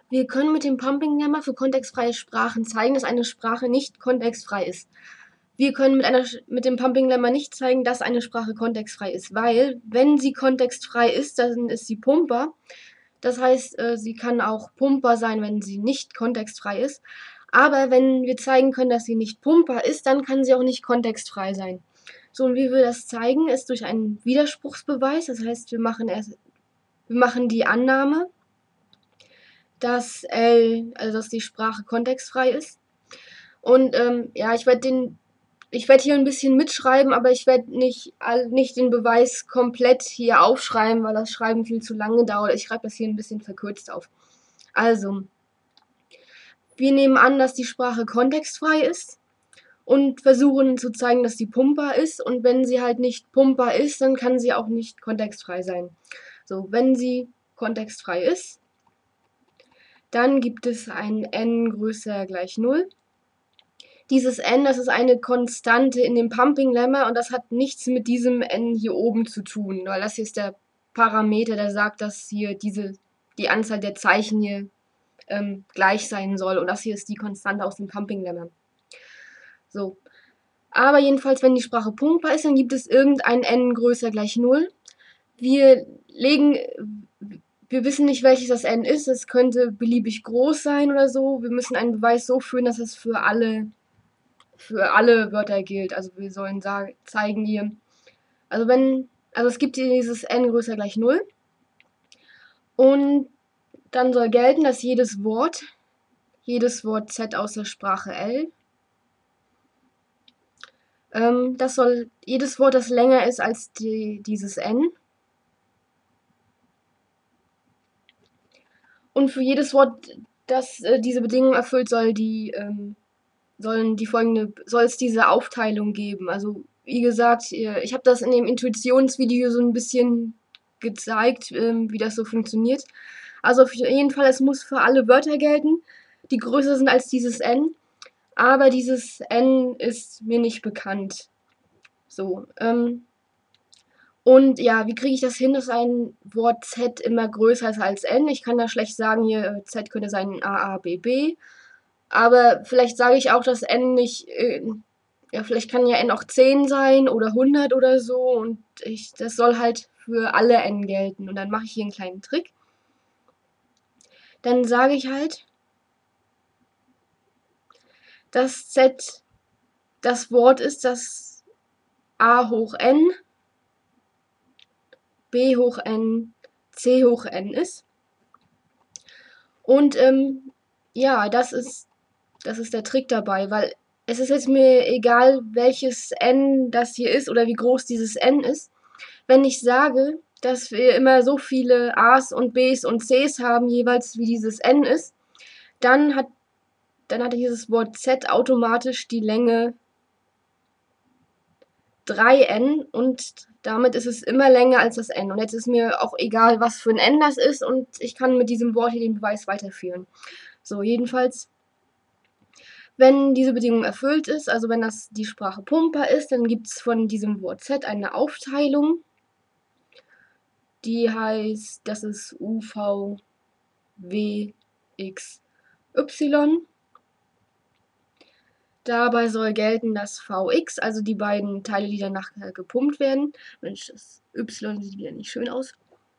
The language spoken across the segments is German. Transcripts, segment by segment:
Wir können mit dem Pumping Lemma für kontextfreie Sprachen zeigen, dass eine Sprache nicht kontextfrei ist. Wir können mit dem Pumping Lemma nicht zeigen, dass eine Sprache kontextfrei ist, weil, wenn sie kontextfrei ist, dann ist sie pumpbar. Das heißt, sie kann auch pumpbar sein, wenn sie nicht kontextfrei ist. Aber wenn wir zeigen können, dass sie nicht pumpbar ist, dann kann sie auch nicht kontextfrei sein. So, und wie wir das zeigen, ist durch einen Widerspruchsbeweis. Das heißt, wir machen die Annahme, dass die Sprache kontextfrei ist. Und ja, ich werde hier ein bisschen mitschreiben, aber ich werde nicht den Beweis komplett hier aufschreiben, weil das Schreiben viel zu lange dauert. Ich schreibe das hier ein bisschen verkürzt auf. Also, wir nehmen an, dass die Sprache kontextfrei ist und versuchen zu zeigen, dass sie pumpbar ist. Und wenn sie halt nicht pumpbar ist, dann kann sie auch nicht kontextfrei sein. So, wenn sie kontextfrei ist, dann gibt es ein n größer gleich 0. Dieses n, das ist eine Konstante in dem Pumping Lemma und das hat nichts mit diesem n hier oben zu tun, weil das hier ist der Parameter, der sagt, dass hier die Anzahl der Zeichen hier gleich sein soll und das hier ist die Konstante aus dem Pumping Lemma. So. Aber jedenfalls, wenn die Sprache pumpbar ist, dann gibt es irgendein n größer gleich 0. Wir wissen nicht, welches das n ist. Es könnte beliebig groß sein oder so. Wir müssen einen Beweis so führen, dass es für alle Wörter gilt. Also wir sollen zeigen hier, also es gibt hier dieses n größer gleich 0 und dann soll gelten, dass jedes Wort Z aus der Sprache L, jedes Wort, das länger ist als dieses n, und für jedes Wort, das diese Bedingung erfüllt, soll es diese Aufteilung geben. Also wie gesagt, ich habe das in dem Intuitionsvideo so ein bisschen gezeigt, wie das so funktioniert. Also auf jeden Fall, es muss für alle Wörter gelten, die größer sind als dieses n, aber dieses n ist mir nicht bekannt. So, und ja, wie kriege ich das hin, dass ein Wort Z immer größer ist als n? Ich kann da schlecht sagen, hier Z könnte sein A, A, B, B. Aber vielleicht sage ich auch, dass n nicht, ja, vielleicht kann ja n auch 10 sein oder 100 oder so. Und das soll halt für alle n gelten. Und dann mache ich hier einen kleinen Trick. Dann sage ich halt, dass Z das Wort ist, das A hoch n, B hoch n, C hoch n ist. Und ja, das ist der Trick dabei, weil es ist jetzt mir egal, welches n das hier ist oder wie groß dieses n ist. Wenn ich sage, dass wir immer so viele A's und B's und C's haben, jeweils wie dieses n ist, dann hat dieses Wort Z automatisch die Länge 3n und damit ist es immer länger als das n. Und jetzt ist mir auch egal, was für ein n das ist und ich kann mit diesem Wort hier den Beweis weiterführen. So, jedenfalls, wenn diese Bedingung erfüllt ist, also wenn die Sprache pumpbar ist, dann gibt es von diesem Wort Z eine Aufteilung, die heißt, das ist UV, W, X, Y. Dabei soll gelten, dass Vx, also die beiden Teile, die danach gepumpt werden, Mensch, das Y sieht wieder nicht schön aus.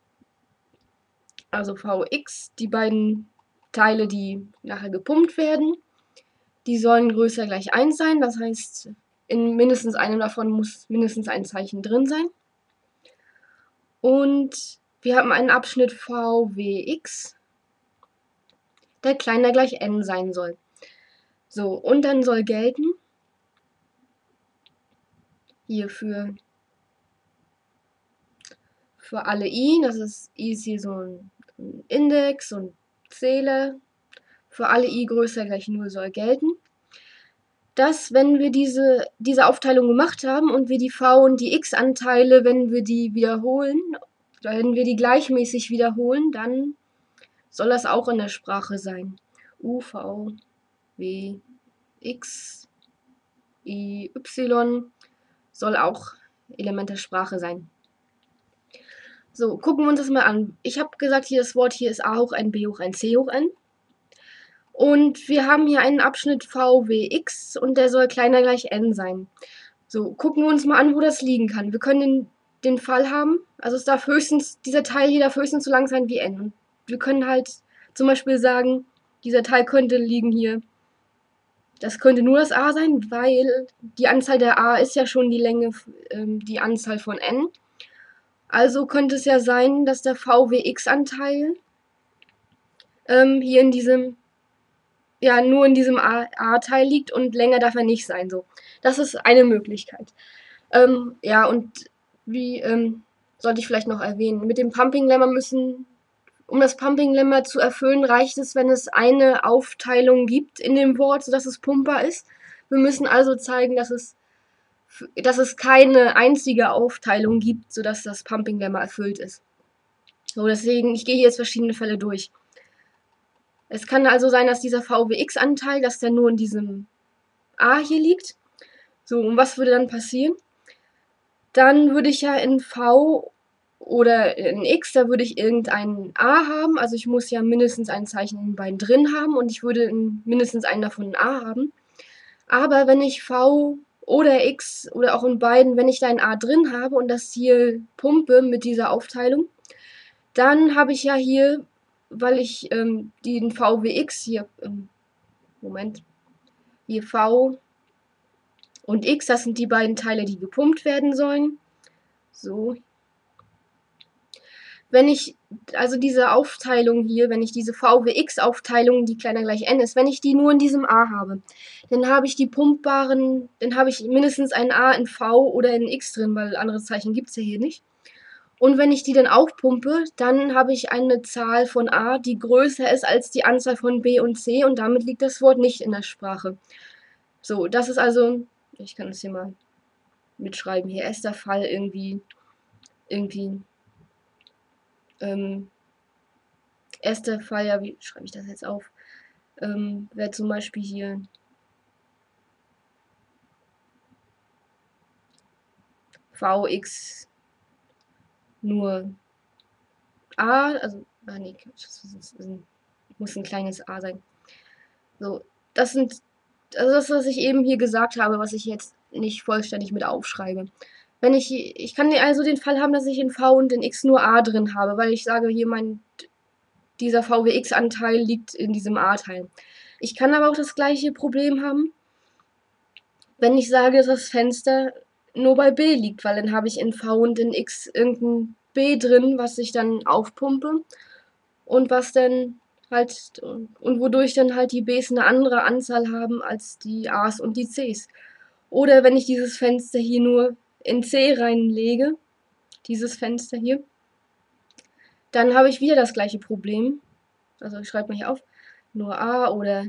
Also Vx, die beiden Teile, die nachher gepumpt werden, die sollen größer gleich 1 sein. Das heißt, in mindestens einem davon muss mindestens ein Zeichen drin sein. Und wir haben einen Abschnitt Vwx, der kleiner gleich n sein soll. So, und dann soll gelten, hier für alle i, i ist hier so ein Index, so ein Zähler, für alle i größer gleich 0 soll gelten, dass, wenn wir diese Aufteilung gemacht haben und wir die v und die x-Anteile, wenn wir die wiederholen, wenn wir die gleichmäßig wiederholen, dann soll das auch in der Sprache sein. U, V, W, X, I, Y soll auch Element der Sprache sein. So, gucken wir uns das mal an. Ich habe gesagt, hier das Wort hier ist A hoch n, B hoch n, C hoch n. Und wir haben hier einen Abschnitt VWX und der soll kleiner gleich n sein. So, gucken wir uns mal an, wo das liegen kann. Wir können den Fall haben, also es darf höchstens, dieser Teil hier darf höchstens so lang sein wie n. Und wir können halt zum Beispiel sagen, dieser Teil könnte liegen hier. Das könnte nur das a sein, weil die Anzahl der a ist ja schon die Länge, die Anzahl von n. Also könnte es ja sein, dass der VWX-Anteil hier in diesem, ja, nur in diesem A-Teil liegt und länger darf er nicht sein. So, das ist eine Möglichkeit. Ja, und wie sollte ich vielleicht noch erwähnen, mit dem Pumping Lemma um das Pumping Lemma zu erfüllen, reicht es, wenn es eine Aufteilung gibt in dem Wort, sodass es pumpbar ist. Wir müssen also zeigen, dass es keine einzige Aufteilung gibt, sodass das Pumping Lemma erfüllt ist. So, deswegen, ich gehe hier jetzt verschiedene Fälle durch. Es kann also sein, dass dieser VWX-Anteil, dass der nur in diesem A hier liegt. So, und was würde dann passieren? Dann würde ich ja in V oder in X, da würde ich irgendein A haben. Also ich muss ja mindestens ein Zeichen in beiden drin haben und ich würde mindestens einen davon ein A haben. Aber wenn ich V oder X oder auch in beiden, wenn ich da ein A drin habe und das hier pumpe mit dieser Aufteilung, dann habe ich ja hier, weil ich den VWX hier, Moment, hier V und X, das sind die beiden Teile, die gepumpt werden sollen. So. Wenn ich also diese Aufteilung hier, wenn ich diese VWX-Aufteilung, die kleiner gleich n ist, wenn ich die nur in diesem A habe, dann habe ich dann habe ich mindestens ein A in V oder in X drin, weil andere Zeichen gibt es ja hier nicht. Und wenn ich die dann aufpumpe, dann habe ich eine Zahl von A, die größer ist als die Anzahl von B und C und damit liegt das Wort nicht in der Sprache. So, das ist also, ich kann das hier mal mitschreiben, hier erster Fall irgendwie, erster Fall, ja, wie schreibe ich das jetzt auf? Wäre zum Beispiel hier Vx nur A, also, nee, muss ein kleines A sein. So, also das, was ich eben hier gesagt habe, was ich jetzt nicht vollständig mit aufschreibe. Ich kann also den Fall haben, dass ich in V und in X nur A drin habe, weil ich sage, hier dieser VWX-Anteil liegt in diesem A-Teil. Ich kann aber auch das gleiche Problem haben, wenn ich sage, dass das Fenster nur bei B liegt, weil dann habe ich in V und in X irgendein B drin, was ich dann aufpumpe und was dann halt und wodurch dann halt die Bs eine andere Anzahl haben als die As und die Cs. Oder wenn ich dieses Fenster hier nur in C reinlege, dieses Fenster hier, dann habe ich wieder das gleiche Problem. Also ich schreibe mal hier auf, nur A oder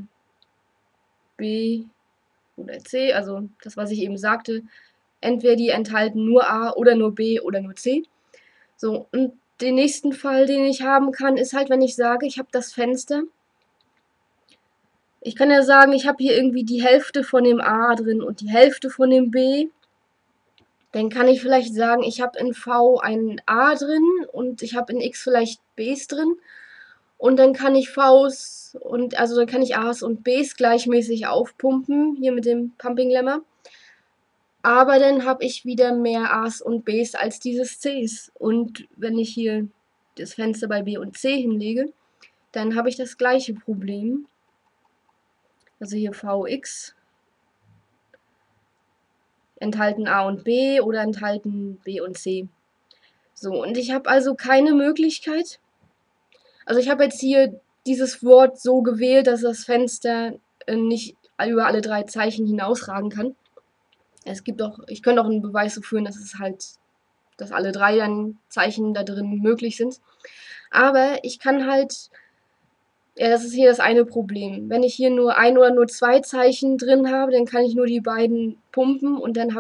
B oder C, also das, was ich eben sagte, entweder die enthalten nur A oder nur B oder nur C. So, und den nächsten Fall, den ich haben kann, ist halt, wenn ich sage, ich habe das Fenster. Ich kann ja sagen, ich habe hier irgendwie die Hälfte von dem A drin und die Hälfte von dem B. Dann kann ich vielleicht sagen, ich habe in V ein A drin und ich habe in X vielleicht Bs drin. Und dann kann ich Vs und also dann kann ich As und Bs gleichmäßig aufpumpen, hier mit dem Pumping Lemma. Aber dann habe ich wieder mehr As und Bs als dieses Cs. Und wenn ich hier das Fenster bei B und C hinlege, dann habe ich das gleiche Problem. Also hier Vx enthalten A und B oder enthalten B und C. So, und ich habe also keine Möglichkeit. Also ich habe jetzt hier dieses Wort so gewählt, dass das Fenster nicht über alle drei Zeichen hinausragen kann. Ich könnte auch einen Beweis so führen, dass alle drei dann Zeichen da drin möglich sind. Aber ich kann halt, ja, das ist hier das eine Problem. Wenn ich hier nur ein oder nur zwei Zeichen drin habe, dann kann ich nur die beiden pumpen und dann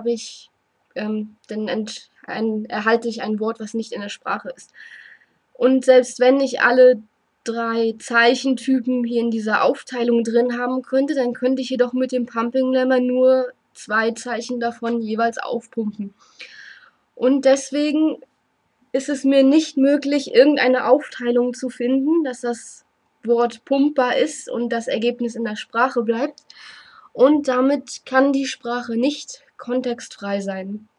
erhalte ich ein Wort, was nicht in der Sprache ist. Und selbst wenn ich alle drei Zeichentypen hier in dieser Aufteilung drin haben könnte, dann könnte ich jedoch mit dem Pumping Lemma nur zwei Zeichen davon jeweils aufpumpen. Und deswegen ist es mir nicht möglich, irgendeine Aufteilung zu finden, dass das Wort pumpbar ist und das Ergebnis in der Sprache bleibt. Und damit kann die Sprache nicht kontextfrei sein.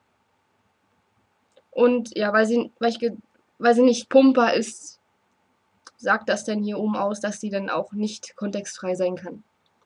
Und ja, weil sie nicht pumpbar ist, sagt das denn hier oben aus, dass sie dann auch nicht kontextfrei sein kann.